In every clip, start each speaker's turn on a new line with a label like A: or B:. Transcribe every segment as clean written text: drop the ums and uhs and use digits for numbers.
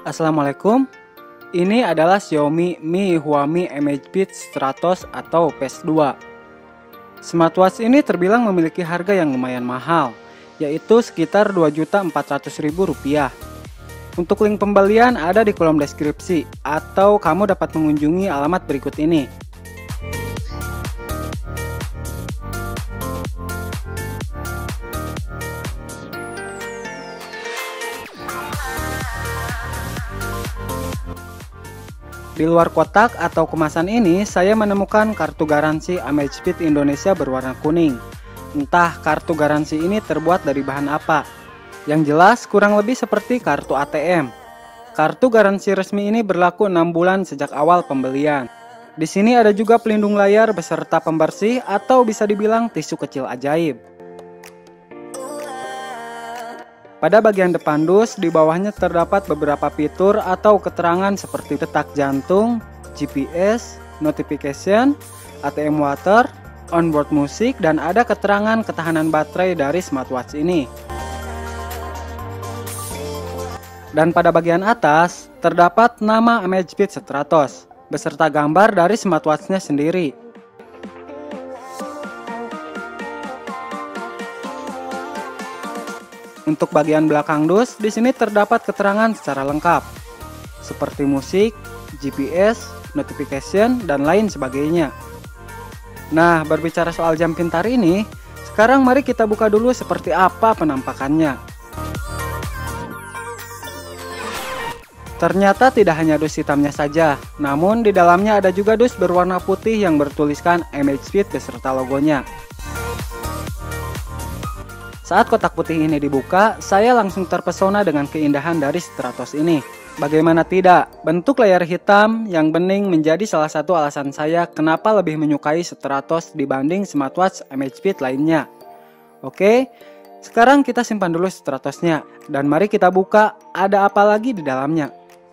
A: Assalamualaikum. Ini adalah Xiaomi Mi Huami Amazfit Stratos atau PES 2. Smartwatch ini terbilang memiliki harga yang lumayan mahal, yaitu sekitar Rp2.400.000. Untuk link pembelian ada di kolom deskripsi, atau kamu dapat mengunjungi alamat berikut ini. Di luar kotak atau kemasan ini, saya menemukan kartu garansi Amazfit Indonesia berwarna kuning. Entah kartu garansi ini terbuat dari bahan apa. Yang jelas kurang lebih seperti kartu ATM. Kartu garansi resmi ini berlaku 6 bulan sejak awal pembelian. Di sini ada juga pelindung layar beserta pembersih atau bisa dibilang tisu kecil ajaib. Pada bagian depan dus, di bawahnya terdapat beberapa fitur atau keterangan seperti detak jantung, GPS, notification, ATM water, onboard musik, dan ada keterangan ketahanan baterai dari smartwatch ini. Dan pada bagian atas, terdapat nama Amazfit Stratos, beserta gambar dari smartwatch-nya sendiri. Untuk bagian belakang dus, di sini terdapat keterangan secara lengkap, seperti musik, GPS, notification, dan lain sebagainya. Nah, berbicara soal jam pintar ini, sekarang mari kita buka dulu seperti apa penampakannya. Ternyata tidak hanya dus hitamnya saja, namun di dalamnya ada juga dus berwarna putih yang bertuliskan Amazfit beserta logonya. Saat kotak putih ini dibuka, saya langsung terpesona dengan keindahan dari Stratos ini. Bagaimana tidak, bentuk layar hitam yang bening menjadi salah satu alasan saya kenapa lebih menyukai Stratos dibanding smartwatch Amazfit lainnya. Oke, sekarang kita simpan dulu Stratosnya, dan mari kita buka ada apa lagi di dalamnya.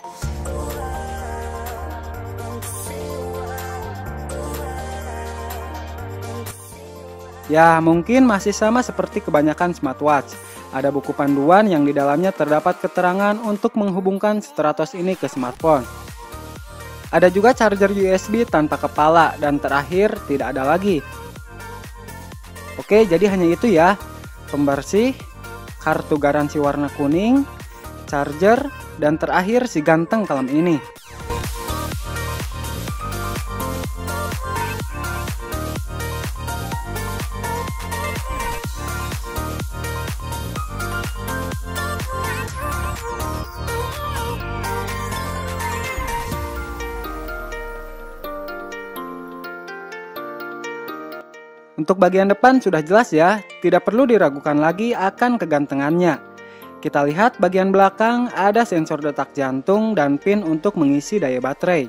A: Ya, mungkin masih sama seperti kebanyakan smartwatch. Ada buku panduan yang di dalamnya terdapat keterangan untuk menghubungkan Stratos ini ke smartphone. Ada juga charger USB tanpa kepala, dan terakhir tidak ada lagi. Oke, jadi hanya itu ya. Pembersih, kartu garansi warna kuning, charger, dan terakhir si ganteng kalem ini. Untuk bagian depan sudah jelas ya, tidak perlu diragukan lagi akan kegantengannya. Kita lihat bagian belakang ada sensor detak jantung dan pin untuk mengisi daya baterai.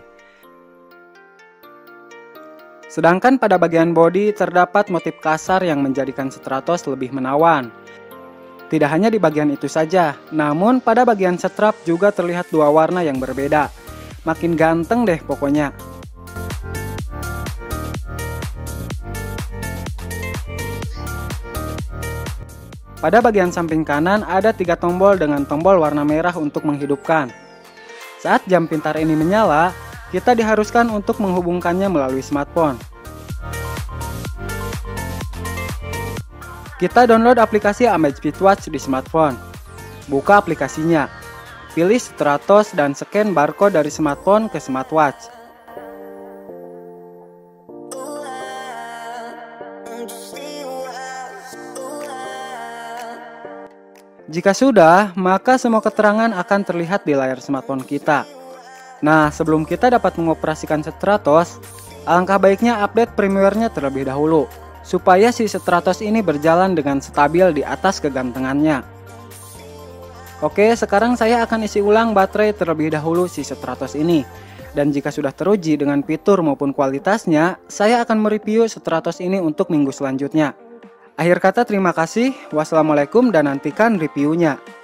A: Sedangkan pada bagian bodi terdapat motif kasar yang menjadikan Stratos lebih menawan. Tidak hanya di bagian itu saja, namun pada bagian strap juga terlihat dua warna yang berbeda. Makin ganteng deh pokoknya. Pada bagian samping kanan ada 3 tombol dengan tombol warna merah untuk menghidupkan. Saat jam pintar ini menyala, kita diharuskan untuk menghubungkannya melalui smartphone. Kita download aplikasi Amazfit Watch di smartphone. Buka aplikasinya. Pilih Stratos dan scan barcode dari smartphone ke smartwatch. Jika sudah, maka semua keterangan akan terlihat di layar smartphone kita. Nah, sebelum kita dapat mengoperasikan Stratos, alangkah baiknya update firmware-nya terlebih dahulu, supaya si Stratos ini berjalan dengan stabil di atas kegantengannya. Oke, sekarang saya akan isi ulang baterai terlebih dahulu si Stratos ini. Dan jika sudah teruji dengan fitur maupun kualitasnya, saya akan mereview Stratos ini untuk minggu selanjutnya. Akhir kata terima kasih, wassalamualaikum dan nantikan reviewnya.